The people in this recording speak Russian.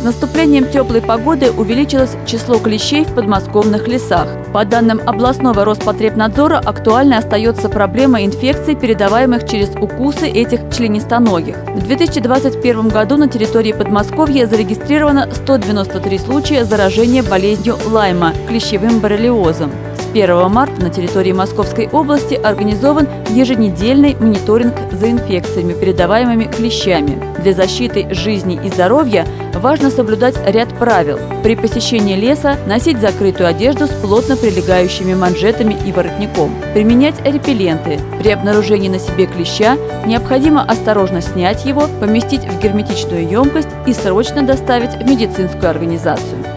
наступлением теплой погоды увеличилось число клещей в подмосковных лесах. По данным областного Роспотребнадзора, актуальной остается проблема инфекций, передаваемых через укусы этих членистоногих. В 2021 году на территории Подмосковья зарегистрировано 193 случая заражения болезнью Лайма – клещевым боррелиозом. С 1 марта на территории Московской области организован еженедельный мониторинг за инфекциями, передаваемыми клещами. Для защиты жизни и здоровья важно соблюдать ряд правил. При посещении леса носить закрытую одежду с плотно прилегающими манжетами и воротником. Применять репелленты. При обнаружении на себе клеща необходимо осторожно снять его, поместить в герметичную емкость и срочно доставить в медицинскую организацию.